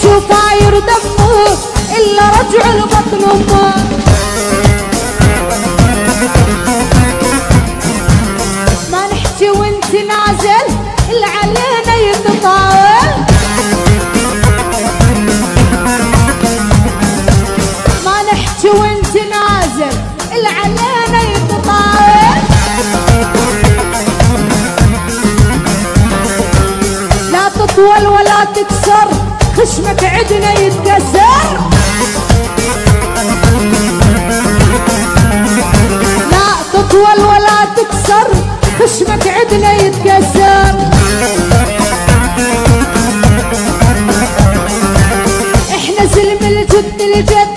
وفاير دمه إلا رجع لبطن أمه. ما نحكي وانت نازل اللي علينا يتطاول، ما نحكي وانت نازل اللي علينا يتطاول. لا تطول ولا تكسر خشمك عدنا يتكسر، لا تطول ولا تكسر خشمك عدنا يتكسر. احنا سلم الجد الجد